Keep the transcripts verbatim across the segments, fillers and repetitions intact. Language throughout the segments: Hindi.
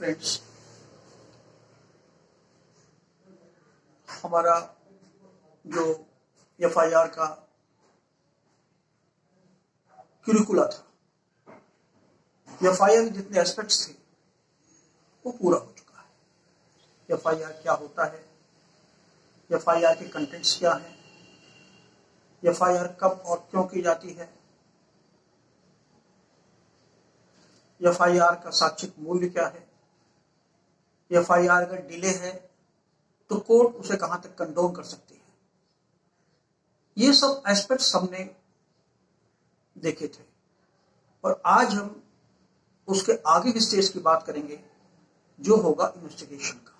फ्रेंड्स, हमारा जो एफ आई आर का क्यूरिकुला था, एफ आई आर के जितने एस्पेक्ट्स थे वो पूरा हो चुका है। एफ आई आर क्या होता है, एफ आई आर के कंटेंट्स क्या हैं, एफ आई आर कब और क्यों की जाती है, एफ आई आर का साक्षिक मूल्य क्या है, एफ आई आर अगर डिले है तो कोर्ट उसे कहां तक कंडोन कर सकती है। ये सब एस्पेक्ट्स हमने देखे थे और आज हम उसके आगे की स्टेज की बात करेंगे जो होगा इन्वेस्टिगेशन का।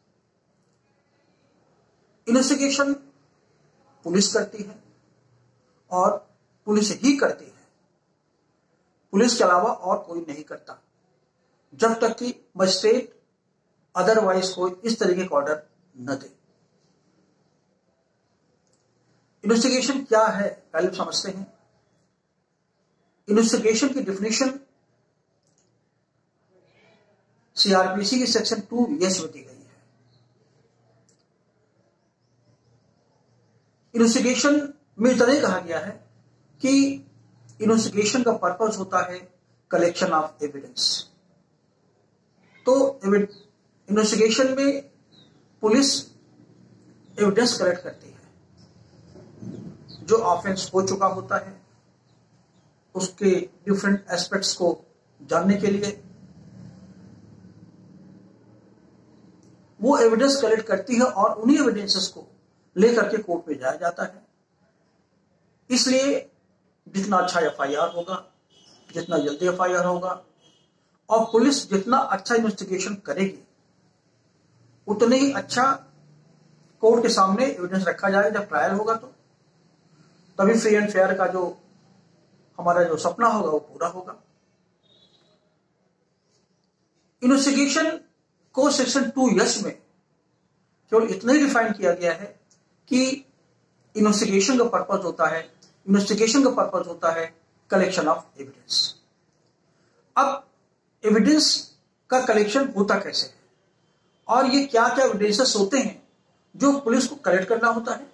इन्वेस्टिगेशन पुलिस करती है और पुलिस ही करती है, पुलिस के अलावा और कोई नहीं करता जब तक कि मजिस्ट्रेट अदरवाइज कोई इस तरीके का ऑर्डर न दे। इन्वेस्टिगेशन क्या है पहले समझते हैं। इन्वेस्टिगेशन की डेफिनेशन सीआरपीसी की सेक्शन टू एस में दी गई है। इन्वेस्टिगेशन में इतना ही कहा गया है कि इन्वेस्टिगेशन का पर्पस होता है कलेक्शन ऑफ एविडेंस। तो इन्वेस्टिगेशन में पुलिस एविडेंस कलेक्ट करती है जो ऑफेंस हो चुका होता है, उसके डिफरेंट एस्पेक्ट्स को जानने के लिए वो एविडेंस कलेक्ट करती है और उन्हीं एविडेंसेस को लेकर के कोर्ट में जाया जाता है। इसलिए जितना अच्छा एफ आई आर होगा, जितना जल्दी एफ आई आर होगा और पुलिस जितना अच्छा इन्वेस्टिगेशन करेगी उतने ही अच्छा कोर्ट के सामने एविडेंस रखा जाएगा। जब ट्रायल होगा तो तभी फ्री एंड फेयर का जो हमारा जो सपना होगा वो पूरा होगा। इन्वेस्टिगेशन को सेक्शन टू यस में केवल इतना ही डिफाइन किया गया है कि इन्वेस्टिगेशन का पर्पस होता है इन्वेस्टिगेशन का पर्पस होता है कलेक्शन ऑफ एविडेंस। अब एविडेंस का कलेक्शन होता कैसे है और ये क्या क्या एविडेंसेस होते हैं जो पुलिस को कलेक्ट करना होता है।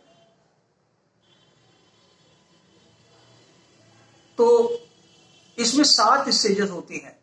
तो इसमें सात स्टेजेस होती हैं।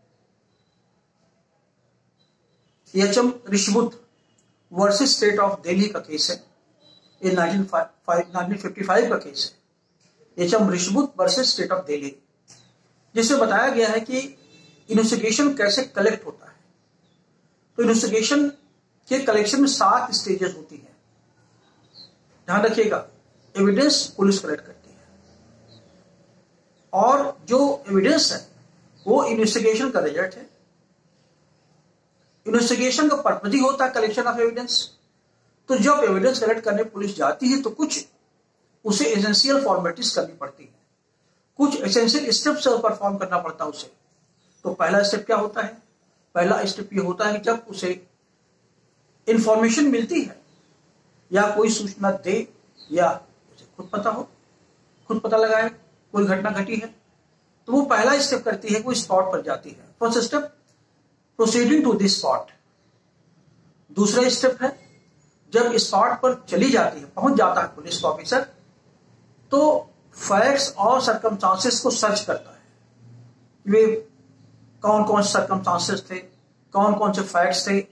H M Rishbud versus state of Delhi का केस है, ये नाइनटीन फिफ्टी फाइव का केस है। H M Rishbud versus state of Delhi, जिसमें बताया गया है कि इन्वेस्टिगेशन कैसे कलेक्ट होता है। तो इन्वेस्टिगेशन के कलेक्शन में सात स्टेजेस होती है। ध्यान रखिएगा, एविडेंस पुलिस कलेक्ट करती है और जो एविडेंस है वो इन्वेस्टिगेशन का रिजल्ट है। इन्वेस्टिगेशन का पर्पस ही होता है कलेक्शन ऑफ एविडेंस। तो जब एविडेंस कलेक्ट करने पुलिस जाती है तो कुछ उसे एसेंशियल फॉर्मेलिटीज करनी पड़ती है, कुछ एसेंशियल स्टेप्स परफॉर्म करना पड़ता है उसे। तो पहला स्टेप क्या होता है? पहला स्टेप ये होता है कि जब उसे इंफॉर्मेशन मिलती है या कोई सूचना दे या उसे खुद पता हो, खुद पता लगाए कोई घटना घटी है, तो वो पहला स्टेप करती है, कोई स्पॉट पर जाती है। First step proceeding to this spot. दूसरा स्टेप है जब स्पॉट पर चली जाती है, पहुंच जाता है पुलिस ऑफिसर, तो फैक्ट्स और सर्कमस्टांसेस को सर्च करता है। वे कौन कौन से सर्कमस्टांसेस थे, कौन कौन से फैक्ट्स थे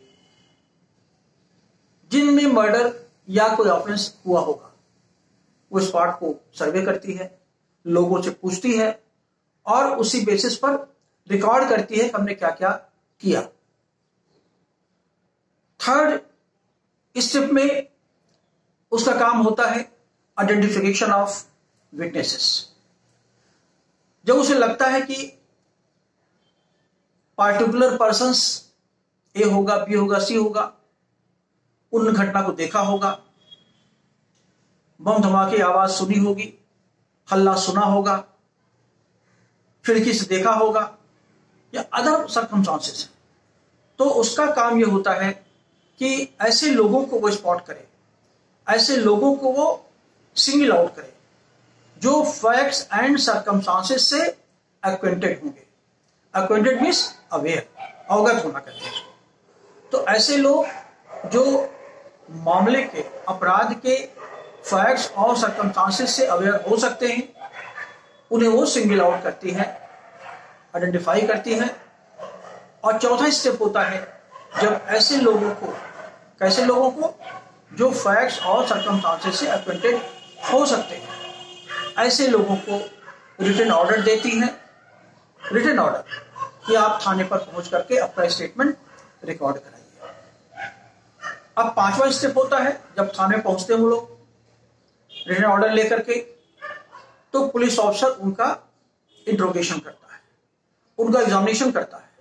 जिनमें मर्डर या कोई ऑफेंस हुआ होगा। वो स्पॉट को सर्वे करती है, लोगों से पूछती है और उसी बेसिस पर रिकॉर्ड करती है कि हमने क्या क्या किया। थर्ड स्टेप में उसका काम होता है आइडेंटिफिकेशन ऑफ विटनेसेस। जब उसे लगता है कि पार्टिकुलर पर्संस ए होगा, बी होगा, सी होगा, उन घटना को देखा होगा, बम धमाके की आवाज सुनी होगी, हल्ला सुना होगा, खिड़की से देखा होगा या अदर सर्कमस्टांसेस, तो उसका काम यह होता है कि ऐसे लोगों को वो स्पॉट करे, ऐसे लोगों को वो सिंगल आउट करे जो फैक्ट्स एंड सर्कमस्टांसेस से एक्वेंटेड होंगे। एक्वेंटेड मीन्स अवेयर, अवगत होना कहते हैं। तो ऐसे लोग जो मामले के, अपराध के फैक्ट्स और सर्कमस्टांसेस से अवेयर हो सकते हैं, उन्हें वो सिंगल आउट करती है, आइडेंटिफाई करती है। और चौथा स्टेप होता है जब ऐसे लोगों को, कैसे लोगों को, जो फैक्ट्स और सर्कमस्टांसेस से एक्वेंटेड हो सकते हैं, ऐसे लोगों को रिटन ऑर्डर देती है। रिटन ऑर्डर कि आप थाने पर पहुंच करके अपना स्टेटमेंट रिकॉर्ड कराइए। अब पांचवा स्टेप होता है जब थाने पहुंचते हैं वो लोग रिटन ऑर्डर लेकर के, तो पुलिस ऑफिसर उनका इंट्रोगेशन करता है, उनका एग्जामिनेशन करता है।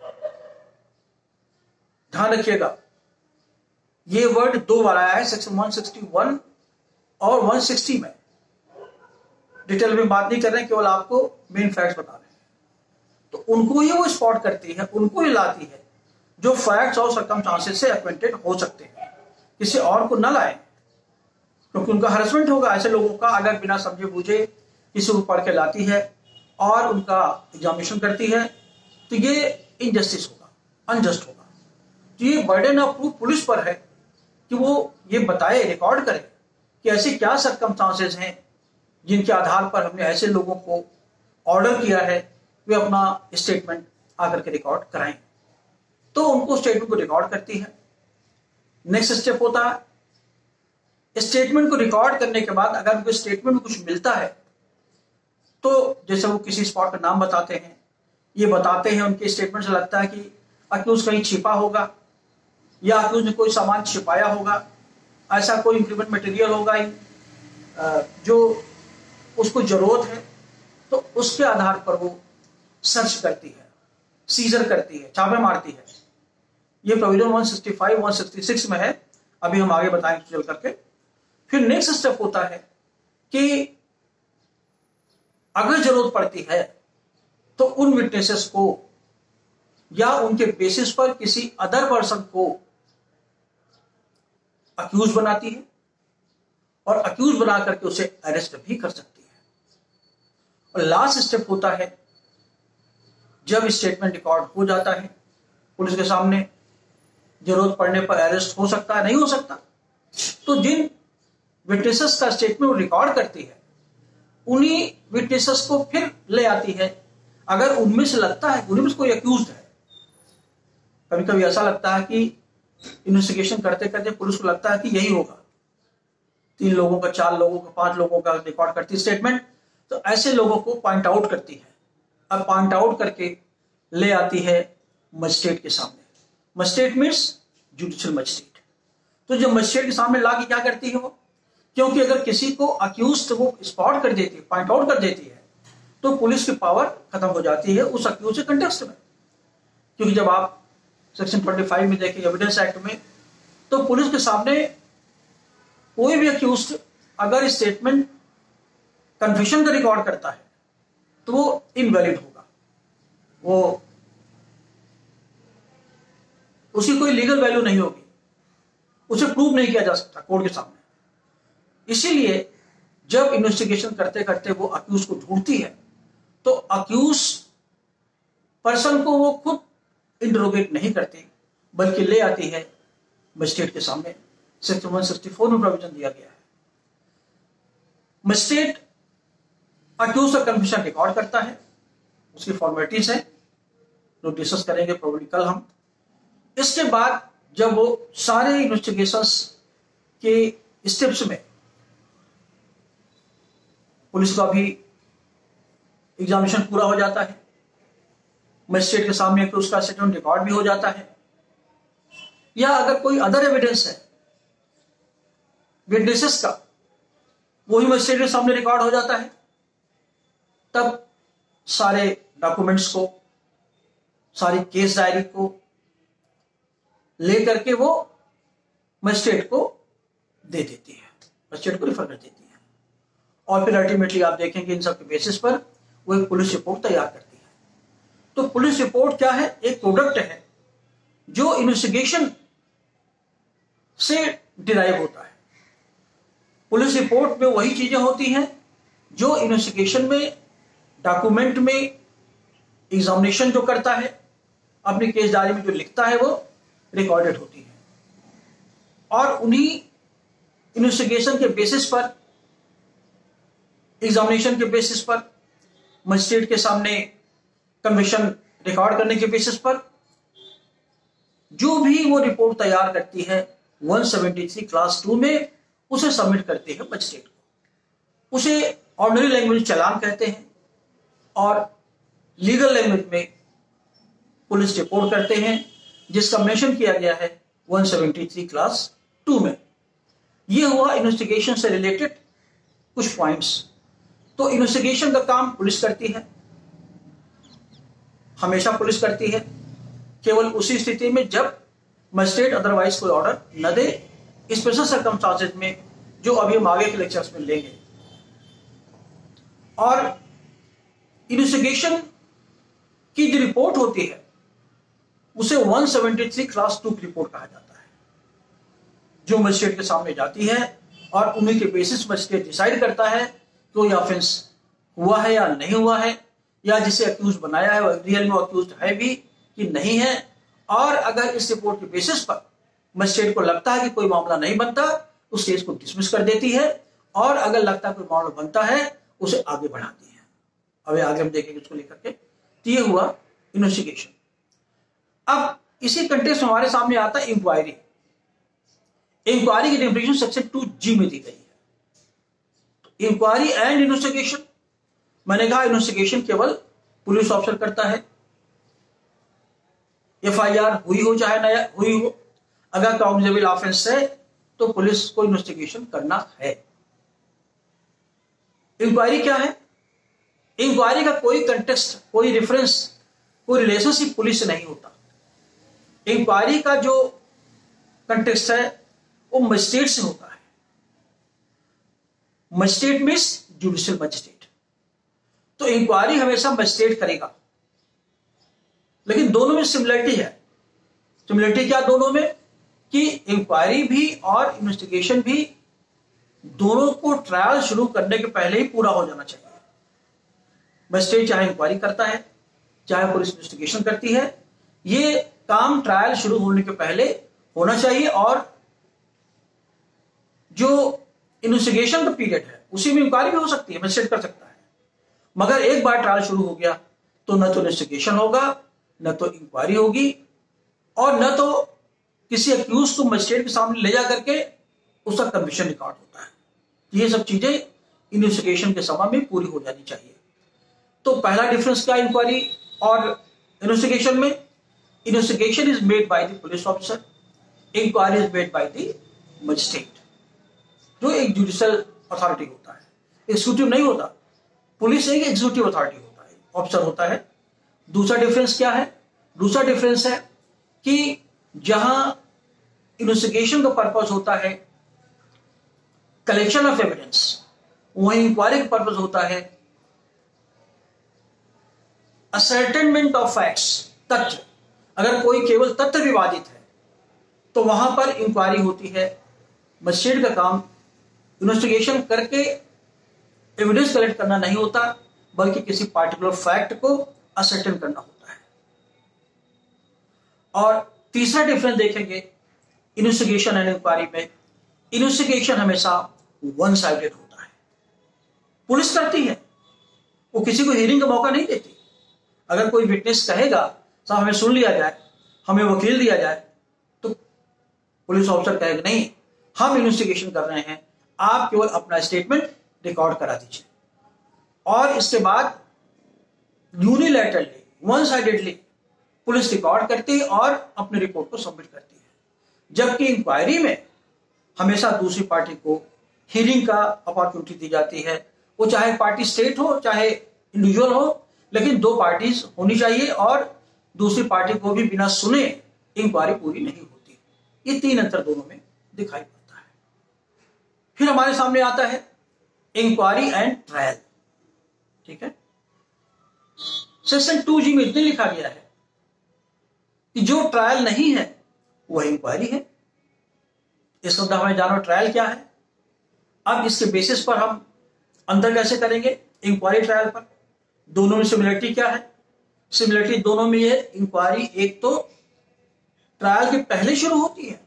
ध्यान रखिएगा, ये वर्ड दो बार आया है सेक्शन एक सौ इकसठ और एक सौ साठ में। डिटेल में बात नहीं कर रहे हैं, केवल आपको मेन फैक्ट्स बता रहे हैं। तो उनको ही वो स्पॉट करती है, उनको ही लाती है जो फैक्ट्स और सर्कमस्टांसेस से एक्वेंटेड हो सकते हैं, किसी और को न लाए, क्योंकि उनका हरासमेंट होगा ऐसे लोगों का अगर बिना समझे बूझे किसी को पढ़ के लाती है और उनका एग्जामिनेशन करती है, तो ये इनजस्टिस होगा, अनजस्ट होगा। तो ये बर्डन ऑफ प्रूफ पुलिस पर है कि वो ये बताए, रिकॉर्ड करे कि ऐसे क्या सर्कमस्टांसेस हैं जिनके आधार पर हमने ऐसे लोगों को ऑर्डर किया है वे अपना स्टेटमेंट आकर के रिकॉर्ड कराएं। तो उनको स्टेटमेंट को रिकॉर्ड करती है। नेक्स्ट स्टेप होता है स्टेटमेंट को रिकॉर्ड करने के बाद अगर उनको स्टेटमेंट में कुछ मिलता है तो जैसे वो किसी स्पॉट का नाम बताते हैं, ये बताते हैं, उनके स्टेटमेंट से लगता है कि अक्यूज कहीं छिपा होगा या अक्यूज ने कोई सामान छिपाया होगा, ऐसा कोई इंक्रीमेंट मटेरियल होगा जो उसको जरूरत है, तो उसके आधार पर वो सर्च करती है, सीजर करती है, छापे मारती है। ये प्रोविजन एक सौ पैंसठ, एक सौ छियासठ में है, अभी हम आगे बताएंगे चल करके। फिर नेक्स्ट स्टेप होता है कि अगर जरूरत पड़ती है तो उन विटनेसेस को या उनके बेसिस पर किसी अदर पर्सन को अक्यूज बनाती है और अक्यूज बना करके उसे अरेस्ट भी कर सकती है। और लास्ट स्टेप होता है जब स्टेटमेंट रिकॉर्ड हो जाता है पुलिस के सामने, जरूरत पड़ने पर अरेस्ट हो सकता है, नहीं हो सकता, तो जिन विटनेसेस का स्टेटमेंट रिकॉर्ड करती है उन्हीं विटनेसेस को फिर ले आती है। अगर उनमें से लगता है उनमें से कोई अक्यूज्ड है, कभी कभी ऐसा लगता है कि इन्वेस्टिगेशन करते करते पुलिस को लगता है कि यही होगा, तीन लोगों का, चार लोगों का, पांच लोगों का रिकॉर्ड करती है स्टेटमेंट, तो ऐसे लोगों को पॉइंट आउट करती है। अब पॉइंट आउट करके ले आती है मजिस्ट्रेट के सामने। Magistrate means judicial magistrate. तो जब मजिस्ट्रेट के सामने ला के क्या करती है वो, क्योंकि अगर किसी को अक्यूज वो स्पॉट कर देती है, पॉइंट आउट कर देती है, तो पुलिस की पावर खत्म हो जाती है उस अक्यूज के कंटेक्स्ट में। क्योंकि जब आप सेक्शन पच्चीस में देखें एविडेंस एक्ट में, तो पुलिस के सामने कोई भी अक्यूज अगर स्टेटमेंट कन्फेशन का रिकॉर्ड करता है तो वो इनवैलिड होगा, वो उसकी कोई लीगल वैल्यू नहीं होगी, उसे प्रूव नहीं किया जा सकता कोर्ट के सामने। इसीलिए जब इन्वेस्टिगेशन करते करते वो अक्यूज को ढूंढती है तो अक्यूज पर्सन को वो खुद इंटरोगेट नहीं करती, बल्कि ले आती है मजिस्ट्रेट के सामने। सेक्शन एक सौ चौंसठ में प्रोविजन दिया गया है। मजिस्ट्रेट अक्यूज का कन्फेशन रिकॉर्ड करता है, उसकी फॉर्मेलिटीज है जो डिस्कस करेंगे प्रोबेबली कल हम। इसके बाद जब वो सारे इन्वेस्टिगेशंस के स्टेप्स में पुलिस का भी एग्जामिनेशन पूरा हो जाता है, मजिस्ट्रेट के सामने कि उसका स्टेटमेंट रिकॉर्ड भी हो जाता है, या अगर कोई अदर एविडेंस है विटनेसेस का, वही मजिस्ट्रेट के सामने रिकॉर्ड हो जाता है, तब सारे डॉक्यूमेंट्स को, सारी केस डायरी को लेकर के वो मजिस्ट्रेट को दे देती है, मजिस्ट्रेट को रिफर कर देती है। और फिर अल्टीमेटली आप देखेंगे इन सब के बेसिस पर वो एक पुलिस रिपोर्ट तैयार करती है। तो पुलिस रिपोर्ट क्या है? एक प्रोडक्ट है जो इन्वेस्टिगेशन से डिराइव होता है। पुलिस रिपोर्ट में वही चीजें होती हैं जो इन्वेस्टिगेशन में, डॉक्यूमेंट में एग्जामिनेशन जो करता है अपनी केस डायरी में जो लिखता है वो रिकॉर्डेड होती है, और उन्हीं इन्वेस्टिगेशन के बेसिस पर, एग्जामिनेशन के बेसिस पर, मजिस्ट्रेट के सामने कमीशन रिकॉर्ड करने के बेसिस पर जो भी वो रिपोर्ट तैयार करती है एक सौ तिहत्तर क्लास टू में उसे सबमिट करती है मजिस्ट्रेट को। उसे ऑर्डिनरी लैंग्वेज चालान कहते हैं और लीगल लैंग्वेज में पुलिस रिपोर्ट करते हैं, जिसका मेंशन किया गया है एक सौ तिहत्तर क्लास टू में। यह हुआ इन्वेस्टिगेशन से रिलेटेड कुछ पॉइंट्स। तो इन्वेस्टिगेशन का काम पुलिस करती है, हमेशा पुलिस करती है, केवल उसी स्थिति में जब मजिस्ट्रेट अदरवाइज कोई ऑर्डर न दे, स्पेशल सर्कमस्टांसेस में, जो अभी हम आगे के लेक्चर्स में लेंगे। और इन्वेस्टिगेशन की जो रिपोर्ट होती है उसे एक सौ तिहत्तर क्लास टू की रिपोर्ट कहा जाता है, जो मजिस्ट्रेट के सामने जाती है और उन्हीं के बेसिस मजिस्ट्रेट डिसाइड करता है कि कोई ऑफेंस हुआ है या नहीं हुआ है, या जिसे अक्यूज बनाया है वो रियल में अक्यूज है भी कि नहीं है। और अगर इस रिपोर्ट के बेसिस पर मजिस्ट्रेट को लगता है कि कोई मामला नहीं बनता, उस केस को डिसमिस कर देती है, और अगर लगता है कोई मामला बनता है उसे आगे बढ़ाती है। अभी आगे हम देखेंगे उसको लेकर के। तो ये हुआ इन्वेस्टिगेशन। अब इसी कंटेक्स्ट में हमारे सामने आता है इंक्वायरी। इंक्वायरी की डेफिनेशन सेक्शन टू जी में दी गई है। इंक्वायरी एंड इन्वेस्टिगेशन, मैंने कहा इन्वेस्टिगेशन केवल पुलिस ऑफिसर करता है, एफ आई आर हुई हो चाहे नया हुई हो, अगर काउंटेबल ऑफेंस है तो पुलिस को इन्वेस्टिगेशन करना है। इंक्वायरी क्या है? इंक्वायरी का कोई कंटेक्स्ट, कोई रेफरेंस, कोई रिलेशनशिप पुलिस से नहीं होता। इंक्वायरी का जो कंटेक्स्ट है वो मजिस्ट्रेट से होता है। Magistrate means judicial magistrate. तो इंक्वायरी हमेशा मजिस्ट्रेट करेगा, लेकिन दोनों में सिमिलरिटी है। सिमिलरिटी क्या दोनों में? कि इंक्वायरी भी और इन्वेस्टिगेशन भी दोनों को ट्रायल शुरू करने के पहले ही पूरा हो जाना चाहिए। मजिस्ट्रेट चाहे इंक्वायरी करता है चाहे पुलिस इन्वेस्टिगेशन करती है, ये काम ट्रायल शुरू होने के पहले होना चाहिए। और जो इन्वेस्टिगेशन का पीरियड है उसी में इंक्वायरी भी हो सकती है, मजिस्ट्रेट कर सकता है, मगर एक बार ट्रायल शुरू हो गया तो न तो इन्वेस्टिगेशन होगा, न तो इंक्वायरी होगी, और न तो किसी अक्यूज को मजिस्ट्रेट के सामने ले जा करके उसका कमीशन रिकॉर्ड होता है। ये सब चीजें इन्वेस्टिगेशन के समय में पूरी हो जानी चाहिए। तो पहला डिफरेंस क्या इंक्वायरी और इन्वेस्टिगेशन में? Investigation is made by the police officer, inquiry is made by the magistrate, जो एक जुडिशियल अथॉरिटी होता है, एग्जीक्यूटिव नहीं होता। पुलिस एक एग्जीक्यूटिव अथॉरिटी होता है, ऑफिसर होता है। दूसरा डिफरेंस क्या है? दूसरा डिफरेंस है कि जहां इन्वेस्टिगेशन का पर्पस होता है कलेक्शन ऑफ एविडेंस, वहीं इंक्वायरी का पर्पस होता है असर्टेनमेंट ऑफ फैक्ट्स, तथ्य। अगर कोई केवल तथ्य विवादित है तो वहां पर इंक्वायरी होती है। मजिस्ट्रेट का काम इन्वेस्टिगेशन करके एविडेंस कलेक्ट करना नहीं होता, बल्कि किसी पार्टिकुलर फैक्ट को असर्टेन करना होता है। और तीसरा डिफरेंस देखेंगे इन्वेस्टिगेशन एंड इंक्वायरी में। इन्वेस्टिगेशन हमेशा वन साइडेड होता है, पुलिस करती है, वो किसी को हियरिंग का मौका नहीं देती। अगर कोई विटनेस कहेगा साहब हमें सुन लिया जाए, हमें वकील दिया जाए, तो पुलिस ऑफिसर कहेगा नहीं, हम इन्वेस्टिगेशन कर रहे हैं, आप केवल अपना स्टेटमेंट रिकॉर्ड करा दीजिए। और इसके बाद unilaterally, one sidedly police record करती है और अपनी रिपोर्ट को सबमिट करती है। जबकि इंक्वायरी में हमेशा दूसरी पार्टी को हियरिंग का अपॉर्चुनिटी दी जाती है, वो चाहे पार्टी स्टेट हो चाहे इंडिविजुअल हो, लेकिन दो पार्टीज होनी चाहिए और दूसरी पार्टी को भी बिना सुने इंक्वायरी पूरी नहीं होती। ये तीन अंतर दोनों में दिखाई पड़ता है। फिर हमारे सामने आता है इंक्वायरी एंड ट्रायल। ठीक है, सेक्शन टू जी में इतने लिखा गया है कि जो ट्रायल नहीं है वह इंक्वायरी है। इस शब्द हमें जानो ट्रायल क्या है। अब इसके बेसिस पर हम अंतर कैसे करेंगे इंक्वायरी ट्रायल पर, दोनों में सिमिलरिटी क्या है, सिमिलरिटी दोनों में है। इंक्वायरी एक तो ट्रायल के पहले शुरू होती है,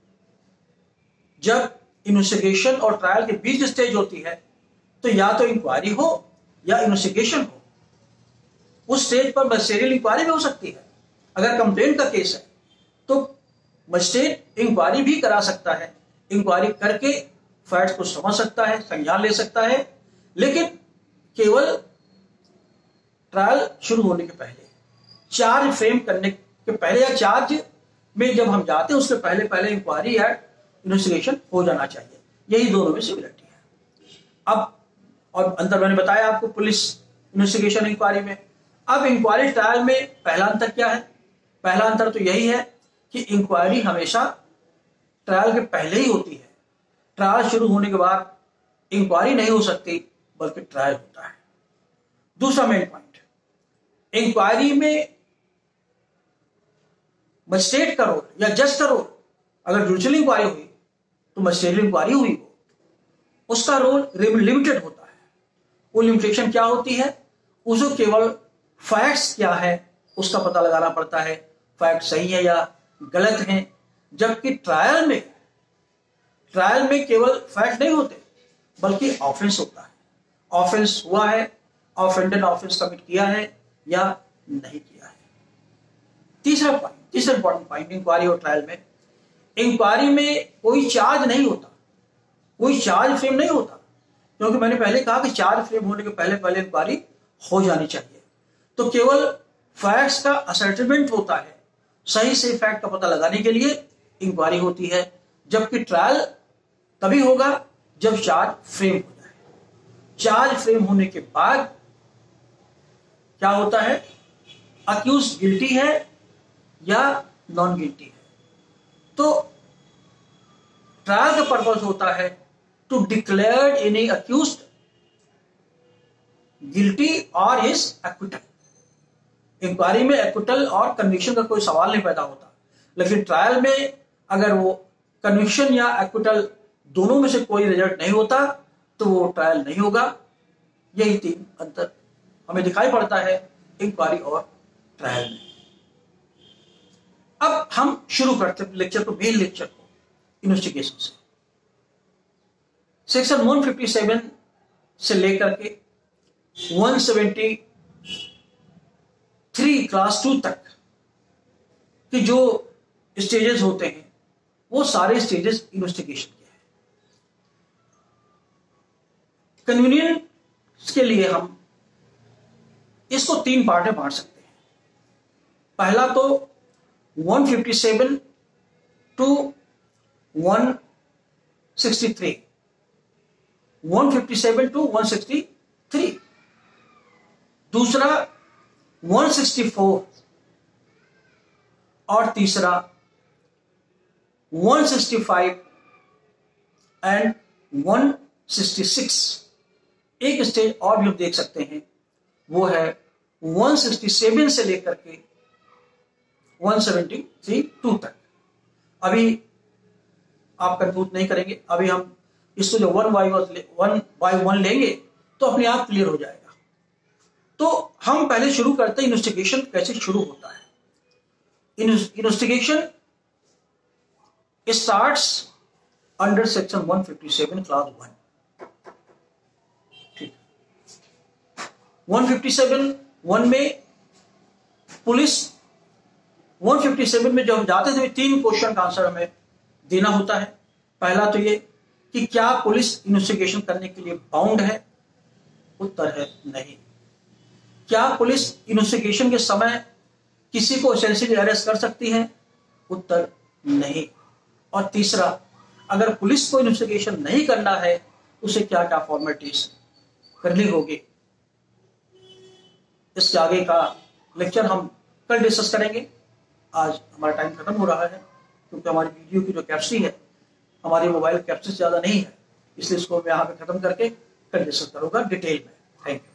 जब इन्वेस्टिगेशन और ट्रायल के बीच स्टेज होती है तो या तो इंक्वायरी हो या इन्वेस्टिगेशन हो। उस स्टेज पर मजिस्ट्रियल इंक्वायरी भी हो सकती है। अगर कंप्लेंट का केस है तो मजिस्ट्रेट इंक्वायरी भी करा सकता है, इंक्वायरी करके फैक्ट्स को समझ सकता है, संज्ञान ले सकता है, लेकिन केवल ट्रायल शुरू होने के पहले, चार्ज फ्रेम करने के पहले या चार्ज में जब हम जाते हैं उसके पहले पहले इंक्वायरी या इन्वेस्टिगेशन हो जाना चाहिए। यही दोनों में सिमिलरिटी है। अब और अंतर मैंने बताया आपको पुलिस इन्वेस्टिगेशन इंक्वायरी में। अब इंक्वायरी ट्रायल में पहला अंतर क्या है? पहला अंतर तो यही है कि इंक्वायरी हमेशा ट्रायल के पहले ही होती है। ट्रायल शुरू होने के बाद इंक्वायरी नहीं हो सकती, बल्कि ट्रायल होता है। दूसरा मेन पॉइंट, इंक्वायरी में मजिस्ट्रेट का रोल या जज का रोल, अगर जुडिशियल इंक्वायरी हुई तो मजिस्ट्रियल इंक्वायरी हुई हो, उसका रोल लिमिटेड होता है। वो लिमिटेशन क्या होती है? उसको केवल फैक्ट्स क्या है उसका पता लगाना पड़ता है, फैक्ट सही है या गलत है। जबकि ट्रायल में ट्रायल में केवल फैक्ट नहीं होते, बल्कि ऑफेंस होता है। ऑफेंस हुआ है, ऑफेंडेड ऑफेंस कमिट किया है या नहीं किया है। तीसरा पॉइंट, तीसरा इंपॉर्टेंट पॉइंट इंक्वायरी और ट्रायल में, इंक्वायरी में कोई चार्ज नहीं होता, कोई चार्ज फ्रेम नहीं होता, क्योंकि मैंने पहले कहा कि चार्ज फ्रेम होने के पहले पहले इंक्वायरी हो जानी चाहिए। तो केवल फैक्ट्स का असर्टेनमेंट होता है, सही से फैक्ट का पता लगाने के लिए इंक्वायरी होती है। जबकि ट्रायल तभी होगा जब चार्ज फ्रेम हो जाए। चार्ज फ्रेम होने के बाद क्या होता है? अक्यूज गिल्टी है या नॉन गिल्टी है। तो ट्रायल का पर्पस होता है to declare any accused guilty और इज एक्विटल। इंक्वायरी में एक्विटल और कन्विक्शन का कोई सवाल नहीं पैदा होता, लेकिन ट्रायल में अगर वो कन्विक्शन या एक्विटल दोनों में से कोई रिजल्ट नहीं होता तो वो ट्रायल नहीं होगा। यही तीन अंतर हमें दिखाई पड़ता है इंक्वायरी और ट्रायल में। अब हम शुरू करते हैं लेक्चर को, मेन लेक्चर को, इन्वेस्टिगेशन से। सेक्शन एक सौ सत्तावन से लेकर के एक सौ तिहत्तर क्लास टू तक कि जो स्टेजेस होते हैं वो सारे स्टेजेस इन्वेस्टिगेशन के हैं। कन्वीनियंस के लिए हम इसको तीन पार्ट में बांट सकते हैं। पहला तो एक सौ सत्तावन टू एक सौ तिरसठ, एक सौ सत्तावन टू एक सौ तिरसठ। दूसरा एक सौ चौंसठ और तीसरा एक सौ पैंसठ एंड एक सौ छियासठ। एक स्टेज और भी हम देख सकते हैं, वो है एक सौ सरसठ से लेकर के एक सौ तिहत्तर टू तक। अभी आप कंफ्यूज नहीं करेंगे, अभी हम इसको जो one by one by one लेंगे तो अपने आप क्लियर हो जाएगा। तो हम पहले शुरू करते हैं इन्वेस्टिगेशन कैसे शुरू होता है। इन्वेस्टिगेशन स्टार्ट्स अंडर सेक्शन एक सौ सत्तावन क्लास वन। ठीक, एक सौ सत्तावन वन में पुलिस एक सौ सत्तावन में जब हम जाते थे तीन क्वेश्चन का आंसर हमें देना होता है। पहला तो ये कि क्या पुलिस इन्वेस्टिगेशन करने के लिए बाउंड है? उत्तर है नहीं। क्या पुलिस इन्वेस्टिगेशन के समय किसी को एसेंशियली अरेस्ट कर सकती है? उत्तर नहीं। और तीसरा, अगर पुलिस को इन्वेस्टिगेशन नहीं करना है उसे क्या क्या फॉर्मेलिटीज करनी होगी, इसके आगे का लेक्चर हम कल डिस्कस करेंगे। आज हमारा टाइम खत्म हो रहा है क्योंकि हमारी वीडियो की जो कैपेसिटी है हमारी मोबाइल कैपेसिटी ज्यादा नहीं है, इसलिए इसको मैं यहाँ पे खत्म करके कल डिस्कस करूंगा डिटेल में। Thank you.